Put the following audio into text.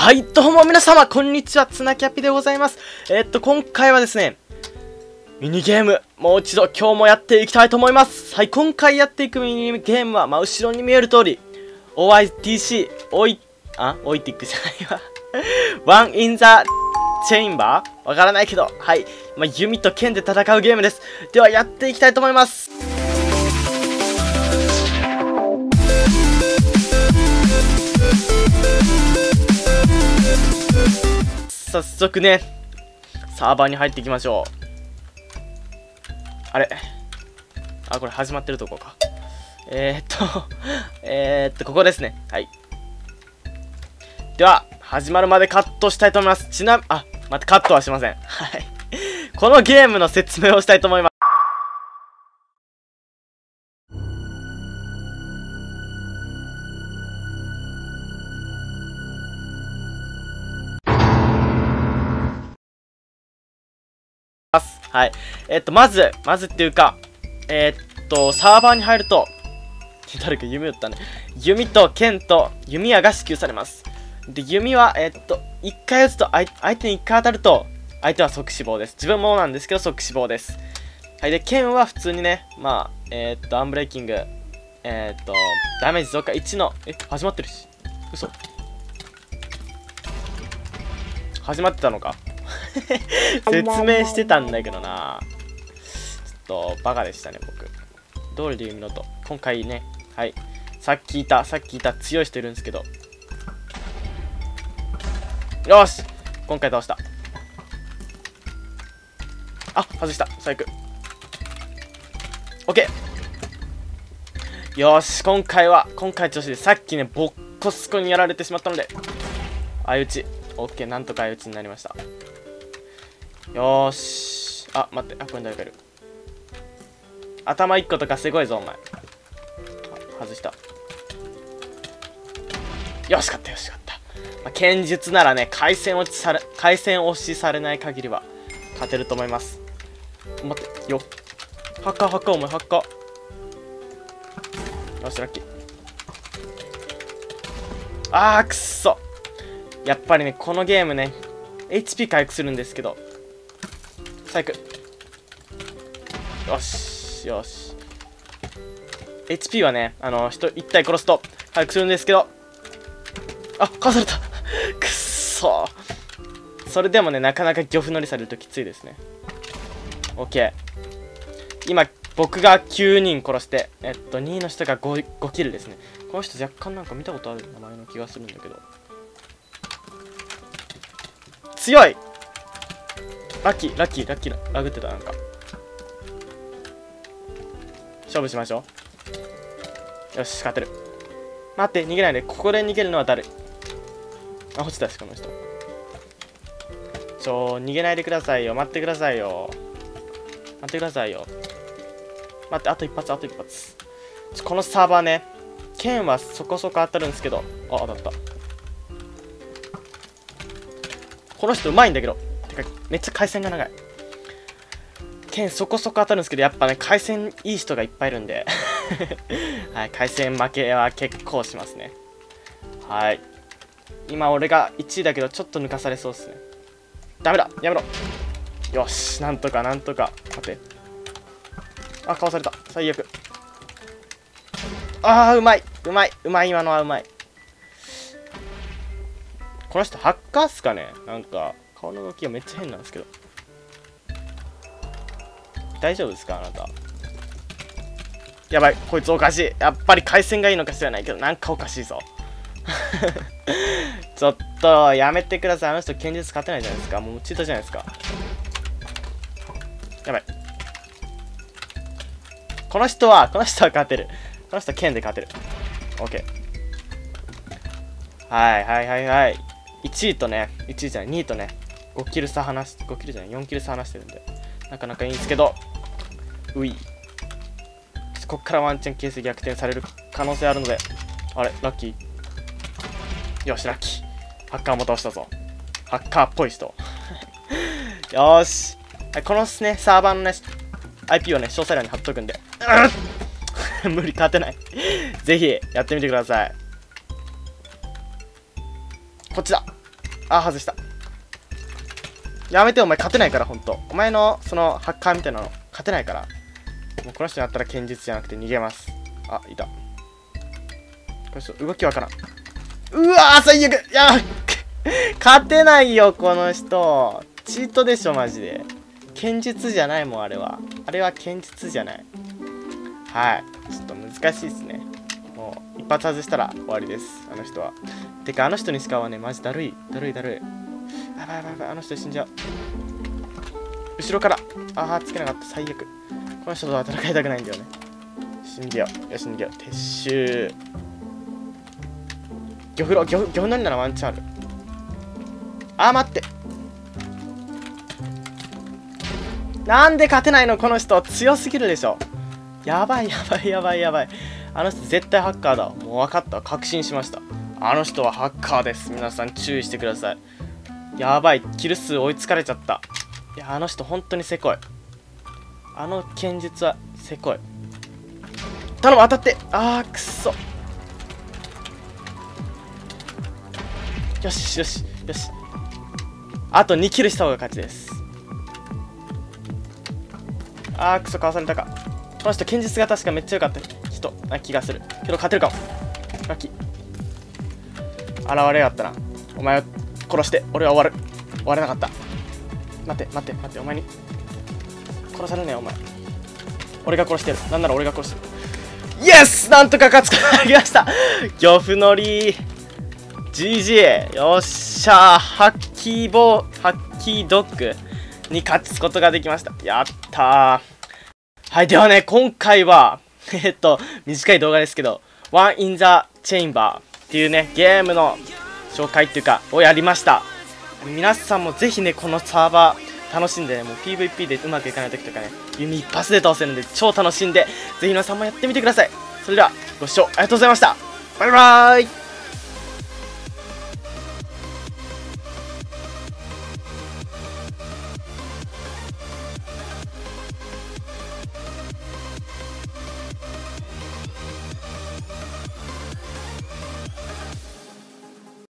はい、どうも皆様、こんにちは、ツナキャピでございます。今回はですね、ミニゲーム、もう一度今日もやっていきたいと思います。はい、今回やっていくミニゲームは、後ろに見える通り、OITC、オイティックじゃないわ。ワンインザチェインバーわからないけど、はい、弓と剣で戦うゲームです。では、やっていきたいと思います。早速ね、サーバーに入っていきましょう。あれ、これ始まってるとこか。ここですね。はい。では、始まるまでカットしたいと思います。待って、カットはしません。はい。このゲームの説明をしたいと思います。はい。まずっていうか、サーバーに入ると、誰か弓打ったね。弓と剣と弓矢が支給されます。で、弓は、1回打つと、相手に1回当たると、相手は即死亡です。自分もなんですけど、即死亡です。はい。で、剣は普通にね、アンブレイキング、ダメージ増加1の、始まってるし。嘘。始まってたのか説明してたんだけどな。ちょっとバカでしたね、僕。どれで弓のと。今回ね、はい。さっきいた強い人いるんですけど。よし、今回倒した。外した。最悪。オッケー。よし、今回調子で、さっきね、ボッコスコにやられてしまったので、相打ち。オッケー、なんとか相打ちになりました。よーし。待って。これ誰かいる。頭1個とかすごいぞ、お前。外した。よし、勝った。剣術ならね、回線押しされない限りは、勝てると思います。待って、よ。ハッカー、お前、ハッカー。よし、ラッキー。くっそ。やっぱりね、このゲームね、HP 回復するんですけど、最悪。よし。HP はね、人1体殺すと回復するんですけど、かわされたくっそー。それでもね、なかなか漁夫乗りされるときついですね。OK。今、僕が9人殺して、2位の人が5キルですね。この人若干なんか見たことある名前の気がするんだけど。強い。ラッキー、ラグってた、なんか。勝負しましょう。よし、勝てる。待って、逃げないで。ここで逃げるのは誰？落ちたし、この人。逃げないでくださいよ。待ってくださいよ。待って、あと一発。このサーバーね、剣はそこそこ当たるんですけど、当たった。この人うまいんだけど。めっちゃ回線が長い。剣そこそこ当たるんですけど、やっぱね、回線いい人がいっぱいいるんではい、回線負けは結構しますね。はい。今俺が1位だけど、ちょっと抜かされそうですね。ダメだ、やめろ。よし、なんとか。待って。かわされた。最悪。うまい、今のはうまい。この人ハッカーっすかね？なんか、顔の動きがめっちゃ変なんですけど。大丈夫ですか、あなた。やばい、こいつおかしい。やっぱり回線がいいのか知らないけど、なんかおかしいぞ。ちょっと、やめてください。あの人、剣術勝てないじゃないですか。もうチートじゃないですか。やばい。この人は勝てる。この人は剣で勝てる。OK。はい。1位とね、1位じゃない、2位とね、5キル差離して、5キルじゃない、4キル差離してるんで、なかなかいいんですけど、こっからワンチャンケース逆転される可能性あるので、ラッキー。よし、ラッキー。ハッカーも倒したぞ。ハッカーっぽい人。よーし。このね、サーバーのね、IP をね、詳細欄に貼っとくんで。無理、勝てない。ぜひ、やってみてください。こっちだ。 あ、外した。やめて、お前勝てないから、ほんと。お前の、その、ハッカーみたいなの、勝てないから。もうこの人になったら堅実じゃなくて逃げます。あ、いた。この人、動きわからん。うわー、最悪。いや勝てないよ、この人。チートでしょ、マジで。堅実じゃないもん、あれは。あれは堅実じゃない。はい。ちょっと難しいですね。もう、一発外したら終わりです、あの人は。てか、あの人に使うはね、マジだるい。だるいだるい。やばいやばいやばい、あの人死んじゃう。後ろから。あー、つけなかった、最悪。この人とは戦いたくないんだよね。死んでよ。よし、逃げよう。撤収。漁夫のりならワンチャンある。あー、待って。なんで勝てないのこの人。強すぎるでしょ。やばいやばいやばいやばい。あの人絶対ハッカーだ。もう分かった。確信しました。あの人はハッカーです。皆さん注意してください。やばい。キル数追いつかれちゃった。いや、あの人本当にせこい。あの剣術はせこい。頼む、当たって。あー、くっそ。よしよしよし。あと2キルした方が勝ちです。あー、クソ、かわされたか。この人剣術が確かめっちゃ良かった人な気がするけど、勝てるかも。ラッキー。現れやがったな。お前を殺して俺は終われなかった。待って待って待って、お前に殺されねえよ、お前。俺が殺してる。なんなら俺が殺してる。イエス、なんとか勝つことができました。漁夫のり GG。 よっしゃー。ハッキードッグに勝つことができました。やったー。はい、ではね、今回は短い動画ですけど、One in the Chamber っていうね、ゲームの紹介っていうかをやりました。皆さんもぜひね、このサーバー楽しんでね、もう PVP でうまくいかない時とかね、弓一発で倒せるんで超楽しんで、ぜひ皆さんもやってみてください。それではご視聴ありがとうございました。バイバーイ。